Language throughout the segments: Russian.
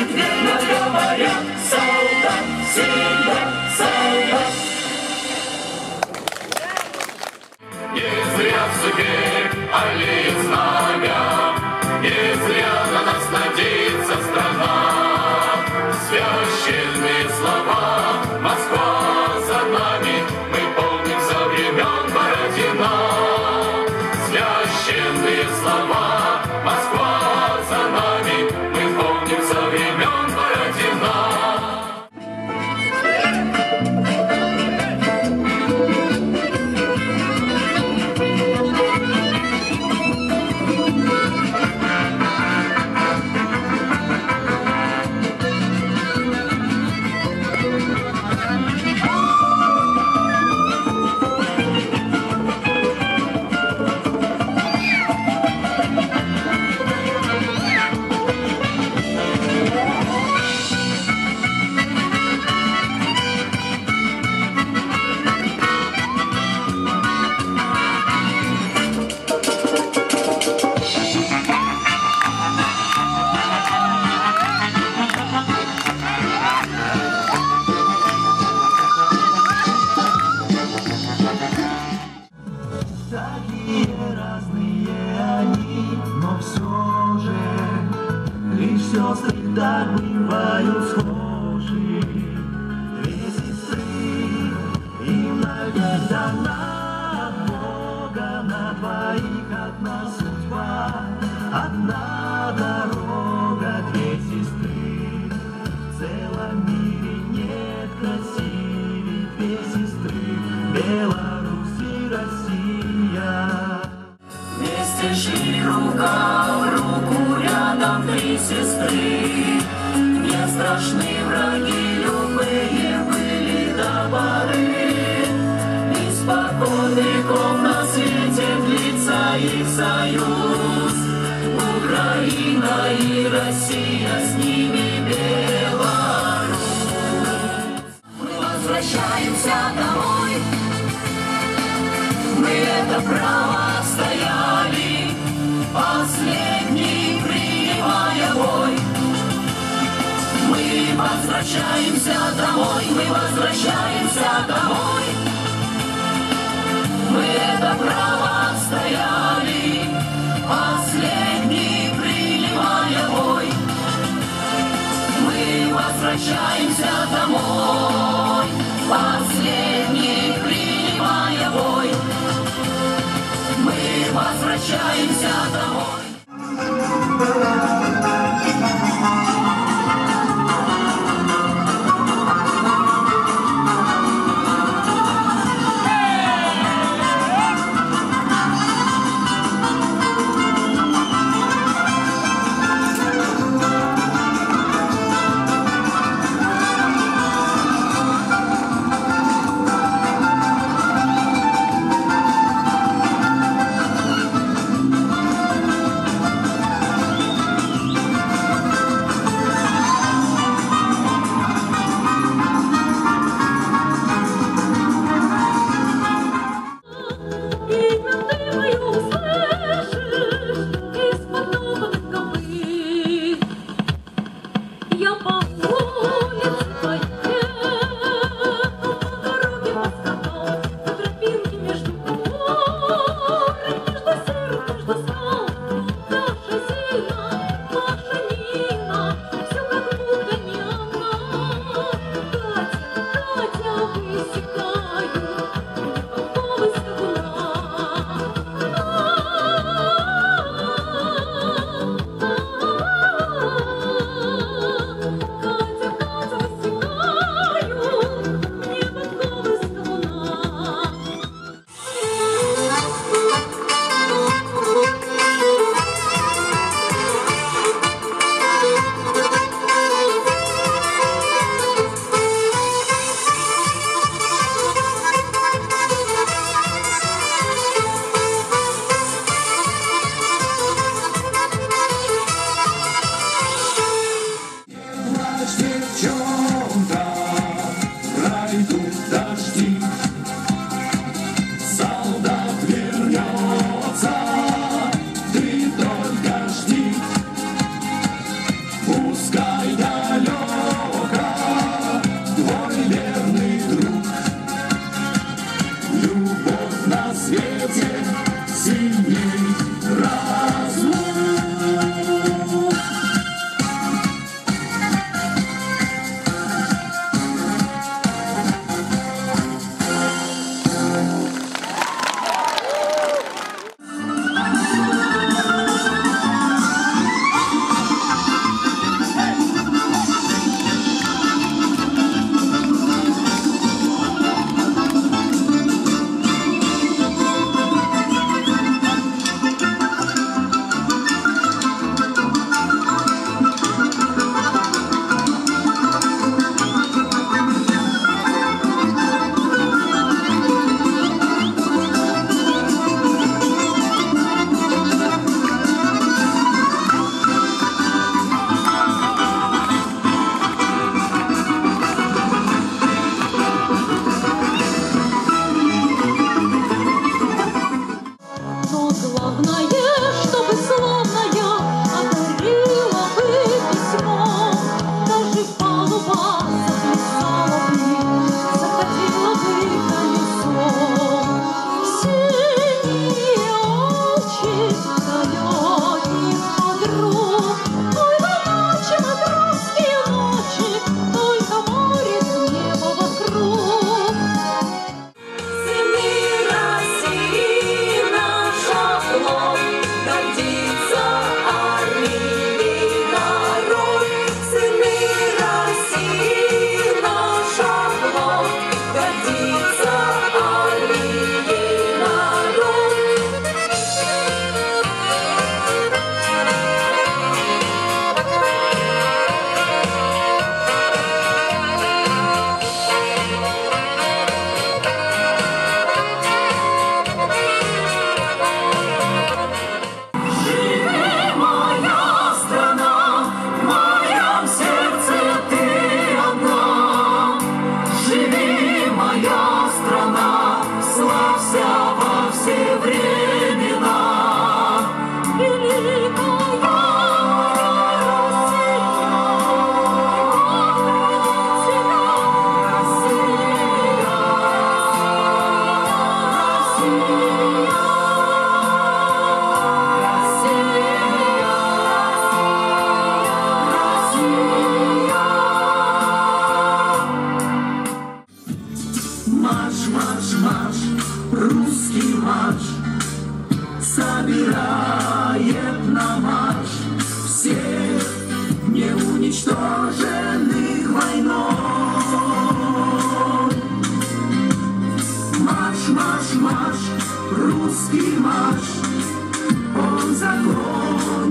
верно говорят, солдат всегда солдат. Не зря в суде аллеет знамя, не зря на нас надеется страна. Священные слова, Москва за нами, мы помним со времен Бородина. Священные слова, Москва за нами, мы помним со времен Бородина. Такие разные они, но все же лишь сестры так бывают схожи. Две сестры, им наведана от Бога, на двоих одна судьба, одна дорога, две сестры. В целом мире нет красивее две сестры, Беларусь и Россия. Вместе шли рука в руку, рядом три сестры. Не страшны враги любые, были до поры. Испокон веков на свете длится их союз. Украина и Россия, с ними Беларусь. Мы возвращаемся домой. Мы это право отстояли, последний принимая бой. Мы возвращаемся домой, мы возвращаемся домой. Мы это право отстояли, последний принимая бой. Мы возвращаемся домой, последний принимая бой. Мы возвращаемся домой.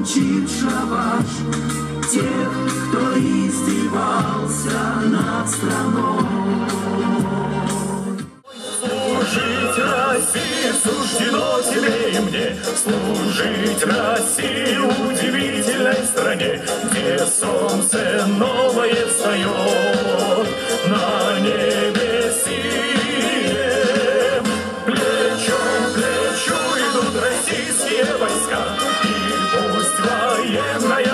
звучит шабаш тех, кто издевался над страной. Служить России суждено тебе и мне, служить России удивительной стране, где солнце новое встает на небе синем. Плечом к плечу идут российские войска, и пусть военная